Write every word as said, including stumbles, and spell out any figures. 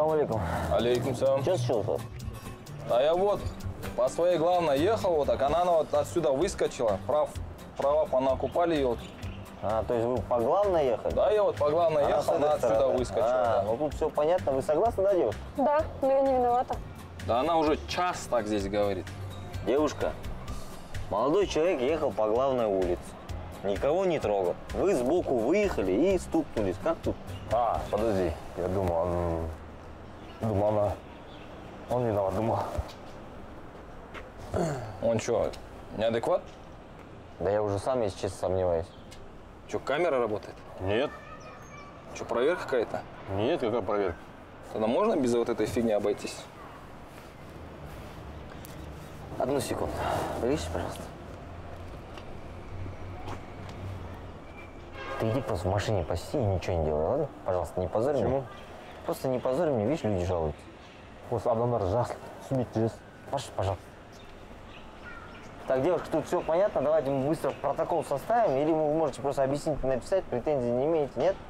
Салам алейкум. Алейкум салам. Что случилось? А я вот по своей главной ехал, вот так она вот отсюда выскочила, прав, права понакупали ее. Вот. А, то есть вы по главной ехали? Да, я вот по главной Она ехал, она отсюда стороны. выскочила. А, ну тут все понятно. Вы согласны, да, девушка? Да, но я не виновата. Да она уже час так здесь говорит. Девушка, молодой человек ехал по главной улице. Никого не трогал. Вы сбоку выехали и стукнулись. Как тут? А, подожди. Я думал, он... Думал, она... Он виноват, думал. Он что, неадекват? Да я уже сам, если честно, сомневаюсь. Что, камера работает? Нет, Что, проверка какая-то? нет, какая проверка? Тогда можно без вот этой фигни обойтись? Одну секунду. Приличьте, пожалуйста. Ты иди просто в машине посиди и ничего не делай, ладно? Пожалуйста, не позорь Почему? меня. Просто не позорь меня, видишь, люди жалуются. Осы адамдар жас, түсінбейді жүресіз. Паша, пожалуйста. Так, девушка, тут все понятно. Давайте мы быстро протокол составим, или вы можете просто объяснить, написать, претензий не имеете, нет?